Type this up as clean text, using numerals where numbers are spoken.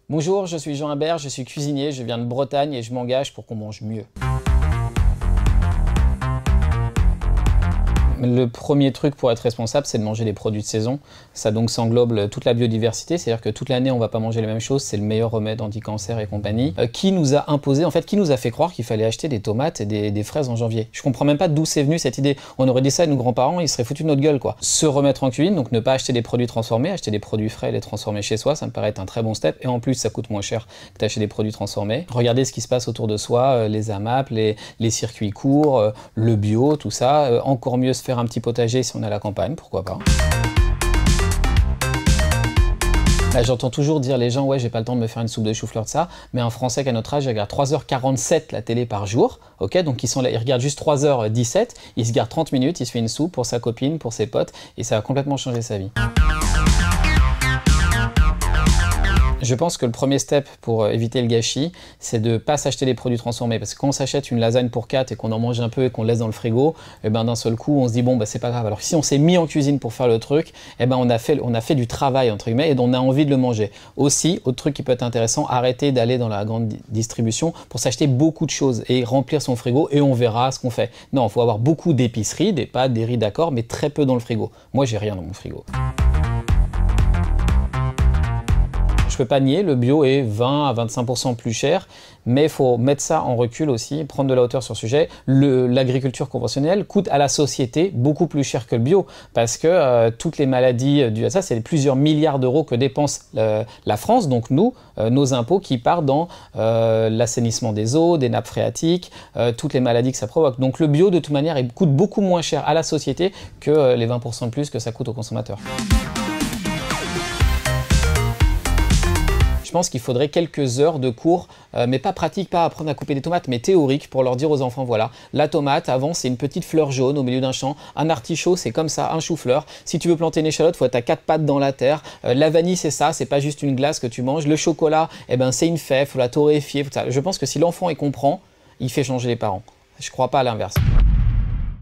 Bonjour, je suis Jean Imbert, je suis cuisinier, je viens de Bretagne et je m'engage pour qu'on mange mieux. Le premier truc pour être responsable, c'est de manger des produits de saison. Ça donc s'englobe toute la biodiversité, c'est-à-dire que toute l'année on va pas manger les mêmes choses, c'est le meilleur remède anti-cancer et compagnie. Qui nous a imposé, en fait, qui nous a fait croire qu'il fallait acheter des tomates et des fraises en janvier? Je comprends même pas d'où c'est venu cette idée. On aurait dit ça à nos grands-parents, ils seraient foutus de notre gueule quoi. Se remettre en cuisine, donc ne pas acheter des produits transformés, acheter des produits frais et les transformer chez soi, ça me paraît être un très bon step. Et en plus ça coûte moins cher que d'acheter des produits transformés. Regardez ce qui se passe autour de soi, les AMAP, les circuits courts, le bio, tout ça. Encore mieux se faire un petit potager si on est à la campagne, pourquoi pas. Là, j'entends toujours dire les gens, ouais, j'ai pas le temps de me faire une soupe de chou-fleur de ça, mais un Français qui a notre âge, il regarde 3h47 la télé par jour, ok, donc ils sont là, ils regardent juste 3h17, il se garde 30 minutes, il se fait une soupe pour sa copine, pour ses potes, et ça va complètement changer sa vie. Je pense que le premier step pour éviter le gâchis, c'est de ne pas s'acheter des produits transformés. Parce que quand on s'achète une lasagne pour 4 et qu'on en mange un peu et qu'on le laisse dans le frigo, et ben d'un seul coup, on se dit bon, bah, c'est pas grave. Alors si on s'est mis en cuisine pour faire le truc, et ben on a fait du travail, entre guillemets, et on a envie de le manger. Aussi, autre truc qui peut être intéressant, arrêter d'aller dans la grande distribution pour s'acheter beaucoup de choses et remplir son frigo et on verra ce qu'on fait. Non, il faut avoir beaucoup d'épiceries, des pâtes, des riz, d'accord, mais très peu dans le frigo. Moi, j'ai rien dans mon frigo. Je peux pas nier, le bio est 20 à 25% plus cher, mais il faut mettre ça en recul aussi, prendre de la hauteur sur le sujet. L'agriculture conventionnelle coûte à la société beaucoup plus cher que le bio, parce que toutes les maladies dues à ça, c'est plusieurs milliards d'euros que dépense la France, donc nous, nos impôts qui partent dans l'assainissement des eaux, des nappes phréatiques, toutes les maladies que ça provoque. Donc le bio, de toute manière, il coûte beaucoup moins cher à la société que les 20% de plus que ça coûte aux consommateurs. Je pense qu'il faudrait quelques heures de cours, mais pas pratique, pas apprendre à couper des tomates, mais théorique, pour leur dire aux enfants, voilà, la tomate, avant, c'est une petite fleur jaune au milieu d'un champ, un artichaut, c'est comme ça, un chou-fleur. Si tu veux planter une échalote, il faut être à 4 pattes dans la terre. La vanille, c'est ça, c'est pas juste une glace que tu manges. Le chocolat, eh ben, c'est une fève, il faut la torréfier. Je pense que si l'enfant y comprend, il fait changer les parents. Je crois pas à l'inverse.